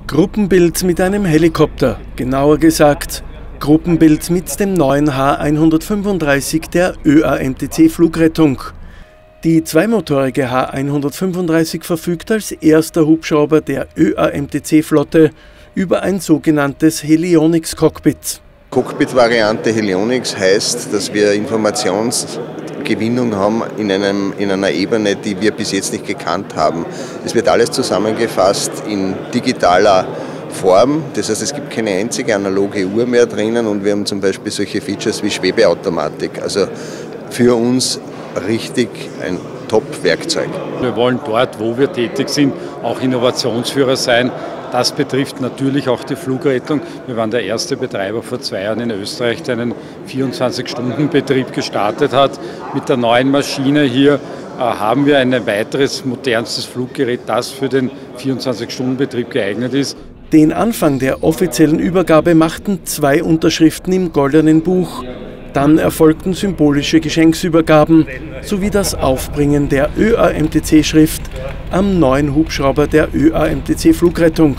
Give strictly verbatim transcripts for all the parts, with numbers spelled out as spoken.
Gruppenbild mit einem Helikopter, genauer gesagt Gruppenbild mit dem neuen H hundertfünfunddreißig der Ö A M T C Flugrettung. Die zweimotorige H hundertfünfunddreißig verfügt als erster Hubschrauber der Ö A M T C-Flotte über ein sogenanntes Helionics-Cockpit. Cockpit-Variante Helionics heißt, dass wir Informationsgewinnung haben in, einem, in einer Ebene, die wir bis jetzt nicht gekannt haben. Es wird alles zusammengefasst in digitaler Form, das heißt, es gibt keine einzige analoge Uhr mehr drinnen und wir haben zum Beispiel solche Features wie Schwebeautomatik. Also für uns richtig ein Top-Werkzeug. Wir wollen dort, wo wir tätig sind, auch Innovationsführer sein. Das betrifft natürlich auch die Flugrettung. Wir waren der erste Betreiber vor zwei Jahren in Österreich, der einen vierundzwanzig-Stunden-Betrieb gestartet hat. Mit der neuen Maschine hier äh, haben wir ein weiteres, modernstes Fluggerät, das für den vierundzwanzig-Stunden-Betrieb geeignet ist. Den Anfang der offiziellen Übergabe machten zwei Unterschriften im Goldenen Buch. Dann erfolgten symbolische Geschenksübergaben sowie das Aufbringen der Ö A M T C-Schrift am neuen Hubschrauber der Ö A M T C Flugrettung.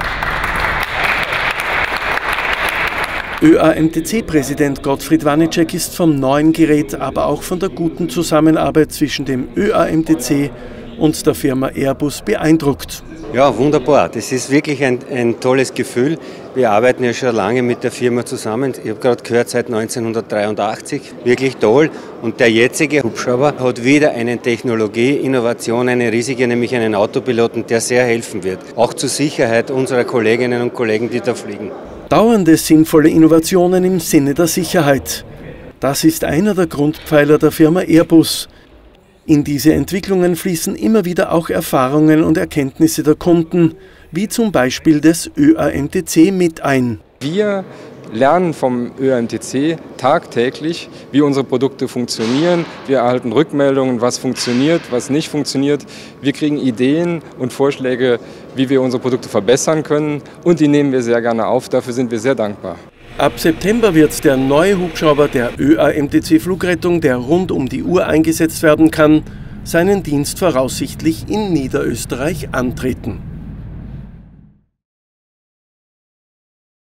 Ö A M T C-Präsident Gottfried Wanicek ist vom neuen Gerät, aber auch von der guten Zusammenarbeit zwischen dem Ö A M T C und der Firma Airbus beeindruckt. Ja, wunderbar. Das ist wirklich ein, ein tolles Gefühl. Wir arbeiten ja schon lange mit der Firma zusammen. Ich habe gerade gehört, seit neunzehnhundertdreiundachtzig. Wirklich toll. Und der jetzige Hubschrauber hat wieder eine Technologie-Innovation, eine riesige, nämlich einen Autopiloten, der sehr helfen wird. Auch zur Sicherheit unserer Kolleginnen und Kollegen, die da fliegen. Dauernde sinnvolle Innovationen im Sinne der Sicherheit. Das ist einer der Grundpfeiler der Firma Airbus. In diese Entwicklungen fließen immer wieder auch Erfahrungen und Erkenntnisse der Kunden, wie zum Beispiel des Ö A M T C mit ein. Wir lernen vom Ö A M T C tagtäglich, wie unsere Produkte funktionieren. Wir erhalten Rückmeldungen, was funktioniert, was nicht funktioniert. Wir kriegen Ideen und Vorschläge, wie wir unsere Produkte verbessern können, und die nehmen wir sehr gerne auf. Dafür sind wir sehr dankbar. Ab September wird der neue Hubschrauber der Ö A M T C Flugrettung, der rund um die Uhr eingesetzt werden kann, seinen Dienst voraussichtlich in Niederösterreich antreten.